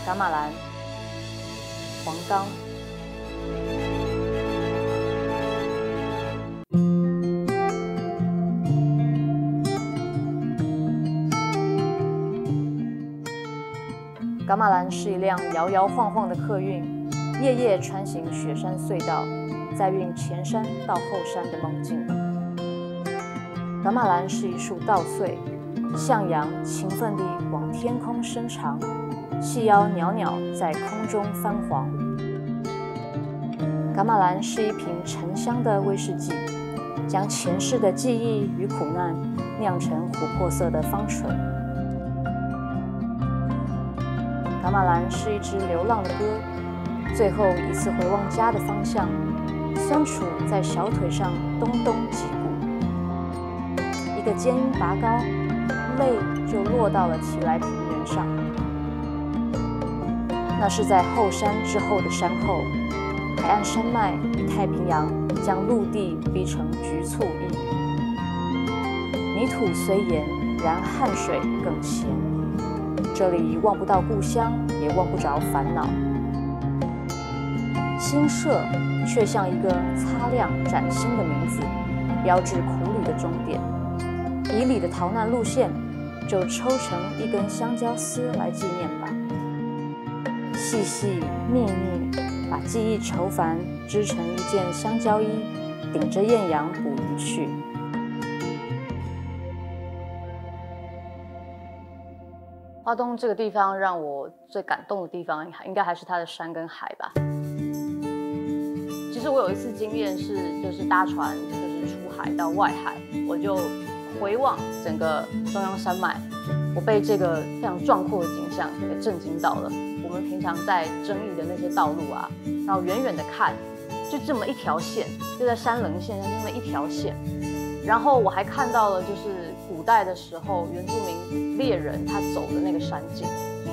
噶玛兰、黄冈。噶玛兰是一辆摇摇晃晃的客运，夜夜穿行雪山隧道，载运前山到后山的梦境。噶玛兰是一束稻穗，向阳勤奋地往天空伸长，细腰袅袅在空中翻黄。噶玛兰是一瓶沉香的威士忌，将前世的记忆与苦难酿成琥珀色的芳醇。噶玛兰是一只流浪的鸽，最后一次回望家的方向，酸楚在小腿上咚咚击鼓。一个尖音拔高，泪就落到了奇莱平原上。那是在后山之后的山后，海岸山脉与太平洋将陆地逼成局促意。泥土虽盐，然汗水更咸。这里望不到故乡，也望不着烦恼。新社却像一个擦亮崭新的名字，标志苦旅的终点。以里的逃难路线，就抽成一根香蕉丝来纪念吧。细细密密，把记忆愁烦织成一件香蕉衣，顶着艳阳捕鱼去。花东这个地方让我最感动的地方，应该还是它的山跟海吧。其实我有一次经验是，就是搭船，就是出海到外海，我就回望整个中央山脉，我被这个非常壮阔的景象给震惊到了。我们平常在争议的那些道路啊，然后远远的看，就这么一条线，就在山棱线上这么一条线。然后我还看到了，就是古代的时候原住民猎人他走的那个山径。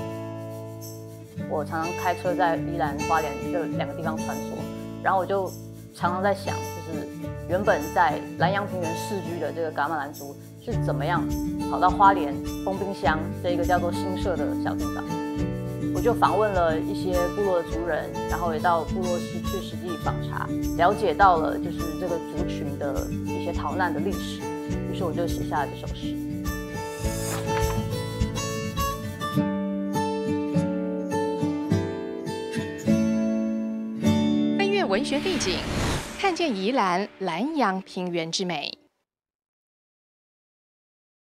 我常常开车在宜兰、花莲这两个地方穿梭，然后我就常常在想，就是原本在兰阳平原世居的这个噶玛兰族是怎么样跑到花莲丰滨乡这一个叫做新社的小地方。我就访问了一些部落的族人，然后也到部落去实际访查，了解到了就是这个族群的一些逃难的历史。于是我就写下了这首诗。 翻阅文学地景，看见宜兰兰阳平原之美。